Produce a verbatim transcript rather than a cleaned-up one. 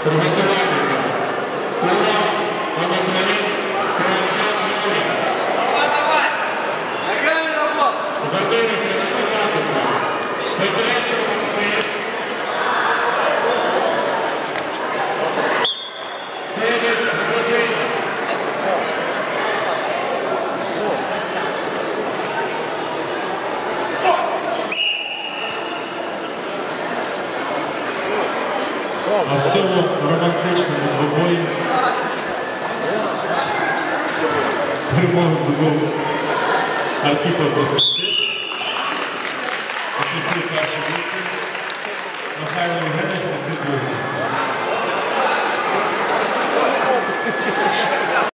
Приготуватися. Нова Анатолій, Кравцов Юрій. За ними приготуватися. Петренко Максим. Семіс Володимир. А в цьому романтичному двобої перемогу здобув Архипов Костянтин, посів перше місце, Михайло Євгенович посів друге місце.